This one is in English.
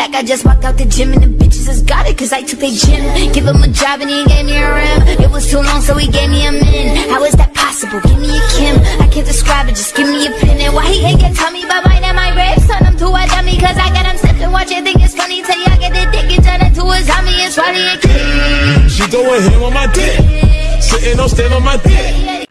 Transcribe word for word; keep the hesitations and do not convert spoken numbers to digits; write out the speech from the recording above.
like I just walked out the gym and the bitches just got it cause I took their gym. Give him a job and he gave me a rim. It was too long so he gave me a min. How is that possible? Give me a Kim. I can't describe it, just give me a pin. And why he ain't can tell me about mine and my ribs? Son, I'm too a dummy cause I got him sipping. Watch it, think it's funny till y'all get the dick and turn it to his homie and swallow it. She throwing him on my dick, sitting on stand on my dick.